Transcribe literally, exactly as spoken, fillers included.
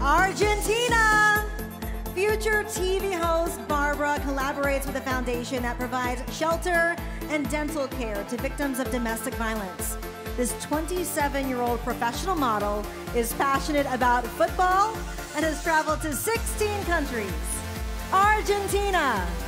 Argentina! Future T V host Barbara collaborates with a foundation that provides shelter and dental care to victims of domestic violence. This twenty-seven-year-old professional model is passionate about football and has traveled to sixteen countries. Argentina!